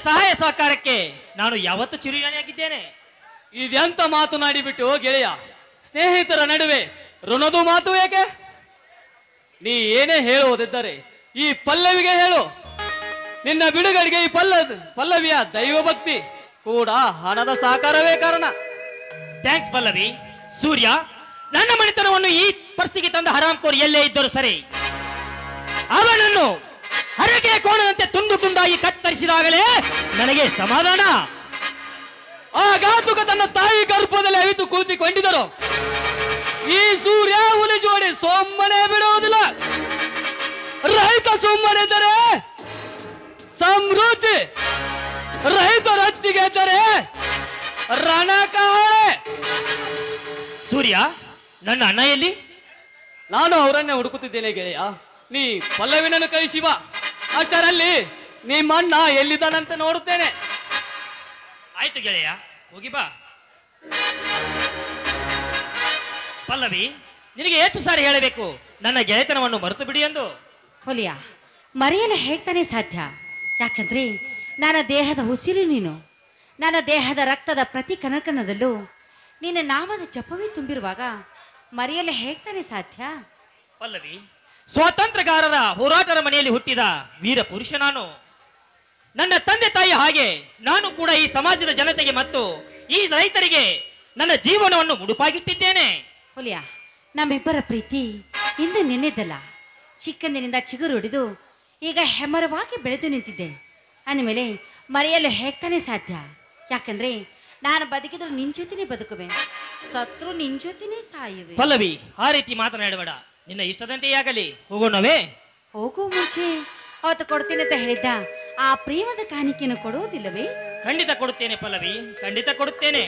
ಸಹಾಯ ಸಹಕಾರಕ್ಕೆ ನಾನು ಯಾವತ್ತೂ ಚಿರುನಾಗಿದ್ದೇನೆ. ಇದೆಂತ ಮಾತನಾಡಿಬಿಟ್ಟು ಗೆಳೆಯ, ಸ್ನೇಹಿತರ ನಡುವೆ ಋಣದು ಮಾತು ಏಕೆ? ನೀ ಏನೇ ಹೇಳುವುದಿದ್ದರೆ ಈ ಪಲ್ಲವಿಗೆ ಹೇಳು. ನಿನ್ನ ಬಿಡುಗಡೆಗೆ ಈ ಪಲ್ಲವಿಯ ದೈವ ಭಕ್ತಿ ಕೂಡ ಹಣದ ಸಹಕಾರವೇ ಕಾರಣ. ಥ್ಯಾಂಕ್ಸ್ ಪಲ್ಲವಿ. ಸೂರ್ಯ, ನನ್ನ ಮನೆತನವನ್ನು ಈ ಪರಿಸ್ಥಿತಿಗೆ ತಂದ ಹರಾಮ್ಕೋರ್ ಎಲ್ಲೇ ಇದ್ದರೂ ಸರಿ, ಅವನನ್ನು ಹರಕೆ ಕೋಣದಂತೆ ತುಂಡು ತುಂಡಾಗಿ ಕತ್ತರಿಸಿದಾಗಲೇ ನನಗೆ ಸಮಾಧಾನ. ಆ ಘಾತುಕ ತನ್ನ ತಾಯಿ ಗರ್ಭದಲ್ಲಿ ಅವಿತು ಕುಳಿತುಕೊಂಡಿದ್ದರು. ಈ ಸೂರ್ಯ ಹುಲಿ ಜೋಡಿ ಸುಮ್ಮನೆ ಬಿಡುವುದಿಲ್ಲ. ರೈತ ಸುಮ್ಮನಿದ್ದರೆ ಸಮೃದ್ಧಿ, ರೈತ ರಚ್ಚಿಗೆ ಇದ್ದರೆ ರಣಕಾಳೆ. ಸೂರ್ಯ, ನನ್ನ ಅಣ್ಣ ಎಲ್ಲಿ? ನಾನು ಅವರನ್ನೇ ಹುಡುಕುತ್ತಿದ್ದೇನೆ ಗೆಳೆಯ. ನೀ ಪಲ್ಲವಿನನ್ನು ಕಳಿಸಿ ಬಾ. ಅಷ್ಟರಲ್ಲಿ ನಿಮ್ಮ ಅಣ್ಣ ಎಲ್ಲಿದ್ದಾನಂತ ನೋಡುತ್ತೇನೆ. ಆಯ್ತು ಗೆಳೆಯ, ಹೋಗಿ ಬಾ. ಪಲ್ಲವಿ, ನಿನಗೆ ಎಷ್ಟು ಸಾರಿ ಹೇಳಬೇಕು ನನ್ನ ಗೆಳೆತನವನ್ನು ಮರೆತು ಬಿಡಿ ಎಂದು? ಹುಲಿಯ, ಮರೆಯಲು ಹೇಗ್ತಾನೆ ಸಾಧ್ಯ? ಯಾಕಂದ್ರೆ ನನ್ನ ದೇಹದ ಉಸಿರು ನೀನು. ನನ್ನ ದೇಹದ ರಕ್ತದ ಪ್ರತಿ ಕಣಕಣದಲ್ಲೂ ನಿನ್ನ ನಾಮದ ಜಪವೇ ತುಂಬಿರುವಾಗ ಮರೆಯಲು ಹೇಗ್ತಾನೆ ಸಾಧ್ಯ? ಪಲ್ಲವಿ, ಸ್ವಾತಂತ್ರ್ಯಗಾರರ ಹೋರಾಟದ ಮನೆಯಲ್ಲಿ ಹುಟ್ಟಿದ ವೀರ ಪುರುಷ ನಾನು. ನನ್ನ ತಂದೆ ತಾಯಿ ಹಾಗೆ ನಾನು ಕೂಡ ಈ ಸಮಾಜದ ಜನತೆಗೆ ಮತ್ತು ಈ ರೈತರಿಗೆ ನನ್ನ ಜೀವನವನ್ನು ಮುಡುಪಾಗಿಟ್ಟಿದ್ದೇನೆ. ಹುಲಿಯ, ನಮ್ಮಿಬ್ಬರ ಪ್ರೀತಿ ಇಂದು ನಿನ್ನೆದಲ್ಲ. ಚಿಕ್ಕಂದಿನಿಂದ ಚಿಗುರು ಹಿಡಿದು ಈಗ ಹೆಮ್ಮರವಾಗಿ ಬೆಳೆದು ನಿಂತಿದ್ದೆ. ಅಂದಮೇಲೆ ಮರೆಯಲು ಹೇಗ್ತಾನೆ ಸಾಧ್ಯ? ಯಾಕಂದ್ರೆ ನಾನು ಬದುಕಿದ್ರು ನಿನ್ ಜೊತೆನೆ ಬದುಕುವೆ, ಸತ್ರು ನಿನ್ ಜೊತೆನೆ ಸಾಯುವೆ. ಪಲ್ಲವಿ, ಆ ರೀತಿ ಮಾತನಾಡಬೇಡ. ನಿನ್ನ ಇಷ್ಟದಂತೆಯೇ ಆಗಲಿ. ಹೋಗೋಣವೇ? ಹೋಗೋ ಮುಂಚೆ ಅವತ್ತು ಕೊಡ್ತೀನಿ ಅಂತ ಹೇಳಿದ್ದ ಆ ಪ್ರೇಮದ ಕಾಣಿಕೆಯನ್ನು ಕೊಡುವುದಿಲ್ಲವೇ? ಖಂಡಿತ ಕೊಡುತ್ತೇನೆ ಪಲ್ಲವಿ, ಖಂಡಿತ ಕೊಡುತ್ತೇನೆ.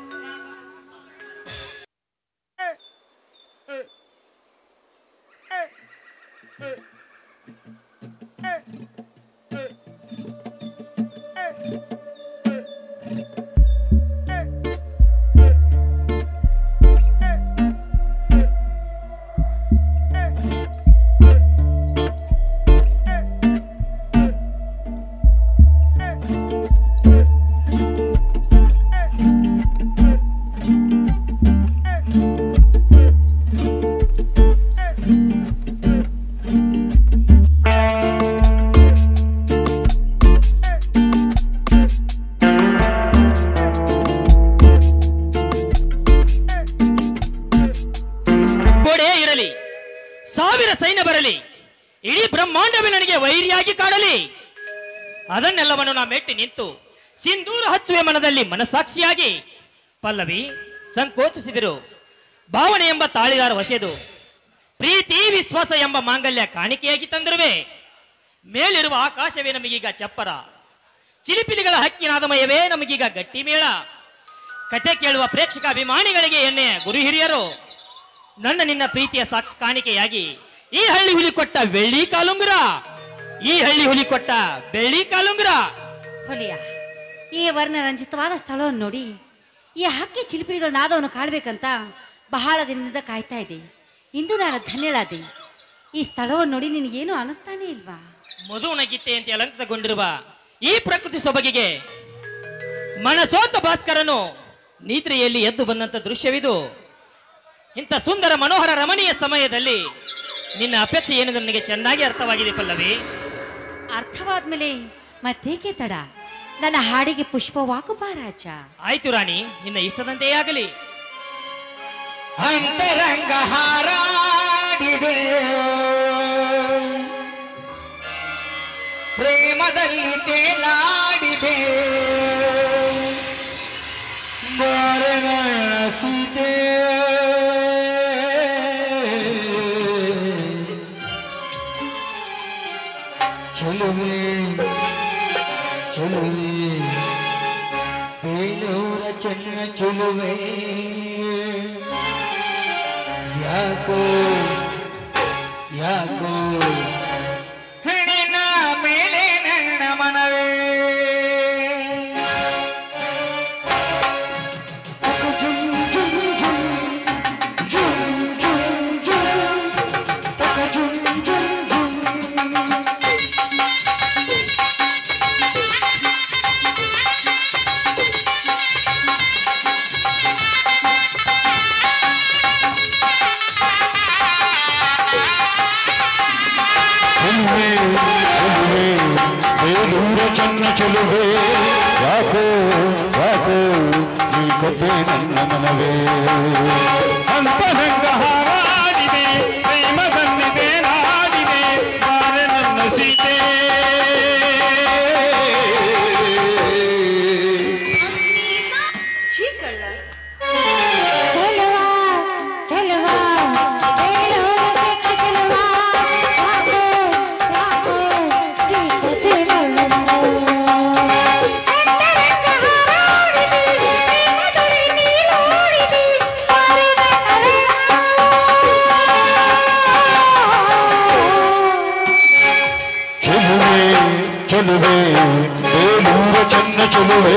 ಸಾವಿರ ಸೈನ್ಯ ಬರಲಿ, ಇಡೀ ಬ್ರಹ್ಮಾಂಡವೇ ನನಗೆ ವೈರಿಯಾಗಿ ಕಾಡಲಿ, ಅದನ್ನೆಲ್ಲವನ್ನು ನಾ ಮೆಟ್ಟಿ ನಿಂತು ಸಿಂಧೂರ ಹಚ್ಚುವೆ ಮನದಲ್ಲಿ ಮನಸಾಕ್ಷಿಯಾಗಿ. ಪಲ್ಲವಿ, ಸಂಕೋಚಿಸಿದರು ಭಾವನೆ ಎಂಬ ತಾಳಿದಾರ ವಸೆದು ಪ್ರೀತಿ ವಿಶ್ವಾಸ ಎಂಬ ಮಾಂಗಲ್ಯ ಕಾಣಿಕೆಯಾಗಿ ತಂದಿರುವೆ. ಮೇಲಿರುವ ಆಕಾಶವೇ ನಮಗೀಗ ಚಪ್ಪರ, ಚಿಲಿಪಿಲಿಗಳ ಹಕ್ಕಿನಾದಮಯವೇ ನಮಗೀಗ ಗಟ್ಟಿ ಮೇಳ. ಕತೆ ಕೇಳುವ ಪ್ರೇಕ್ಷಕ ಅಭಿಮಾನಿಗಳಿಗೆ ಎಣ್ಣೆಯ ಗುರು ಹಿರಿಯರು, ನನ್ನ ನಿನ್ನ ಪ್ರೀತಿಯ ಸಾಕ್ಷಿ ಕಾಣಿಕೆಯಾಗಿ ಈ ಹಳ್ಳಿ ಹುಲಿ ಕೊಟ್ಟ ಬೆಳ್ಳಿ ಕಾಲುಂಗುರ, ಈ ಹಳ್ಳಿ ಹುಲಿ ಕೊಟ್ಟ ಬೆಳ್ಳಿ ಕಾಲುಂಗುರ. ಹುಲಿಯ, ಈ ವರ್ಣರಂಜಿತವಾದ ಸ್ಥಳವನ್ನು ನೋಡಿ ಈ ಹಕ್ಕಿ ಚಿಲಿಪಿಲಿಗಳ ನಾದವನ್ನು ಕಾಡ್ಬೇಕಂತ ಬಹಳ ದಿನದಿಂದ ಕಾಯ್ತಾ ಇದೆ. ಇಂದು ನಾನು ಧನ್ಯಳಾದೆ. ಈ ಸ್ಥಳವನ್ನು ನೋಡಿ ನಿನಗೇನು ಅನಿಸ್ತಾನೆ ಇಲ್ವಾ? ಮಧುವನ ಗೀತೆಯಂತೆ ಅಲಂಕೃತಗೊಂಡಿರುವ ಈ ಪ್ರಕೃತಿ ಸೊಬಗಿಗೆ ಮನಸೋತ ಭಾಸ್ಕರನು ನಿದ್ರೆಯಲ್ಲಿ ಎದ್ದು ಬಂದಂತ ದೃಶ್ಯವಿದು. ಇಂಥ ಸುಂದರ ಮನೋಹರ ರಮಣೀಯ ಸಮಯದಲ್ಲಿ ನಿನ್ನ ಅಪೇಕ್ಷೆ ಏನು ನನಗೆ ಚೆನ್ನಾಗಿ ಅರ್ಥವಾಗಿದೆ ಪಲ್ಲವಿ. ಅರ್ಥವಾದ್ಮೇಲೆ ಮತ್ತೇಕೆ ತಡ? ನನ್ನ ಹಾಡಿಗೆ ಪುಷ್ಪವಾಕು ಬಾ ರಾಜ. ಆಯ್ತು ರಾಣಿ, ನಿನ್ನ ಇಷ್ಟದಂತೆಯೇ ಆಗಲಿ. ಅಂತರಂಗ ಹಾರಾಡಿದೆ ಪ್ರೇಮದಲ್ಲಿ ತೇಲಾಡಿದೆ ಬಾರನಾಸಿದೆ ಚಲುವೆ ಚಲುವೆ ಬೇಲೂರ ಚೆನ್ನ ಚಲುವೆ ಯಾಕೋ ಯಾಕೋ ಹಿಡಿನ ಮೇಲೆ ನನ್ನ ಮನವೇ ಚೆನ್ನ ಚೆಲುವೆ ಯಾಕೋ ಯಾಕೋ ಈ ಕಥೆ ನನ್ನ ಮನವೇ ಅಂತರಂಗ ಹಾರಾಡಿದೆ ಪ್ರೇಮದನ್ನಿದೆ ನಾಡಿದೆ ಬಾರೆ ನನ್ನ ಸೀತೆ ಚೆಲುವೆ ಬೇಲೂರ ಚೆನ್ನ ಚೆಲುವೆ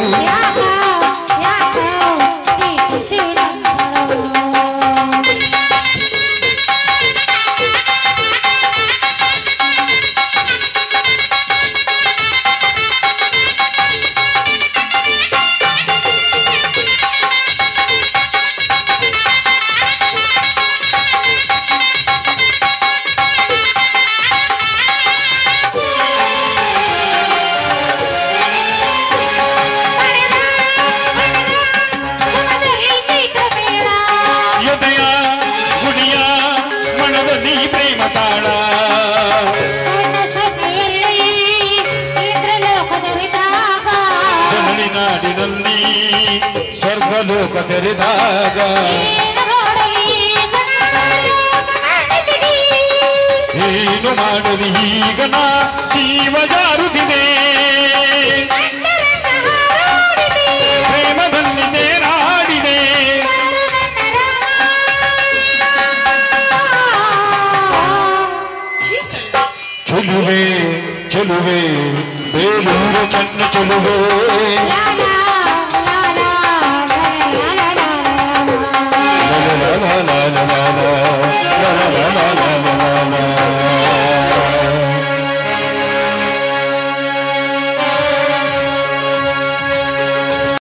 ನಾಡಿನಲ್ಲಿ ಸ್ವರ್ಗಲೋಕ ತೆರೆದಾಗ ಏನು ಮಾಡಲಿ ಈಗ ನಾ ಜೀವ ಜಾರುತ್ತಿದೆ ಪ್ರೇಮದಲ್ಲಿದೆ ನಾಡಿದೆ ಚೆಲುವೆ ಚೆಲುವೆ ಬೇಲೂರ ಚೆನ್ನ ಚೆಲುವೆ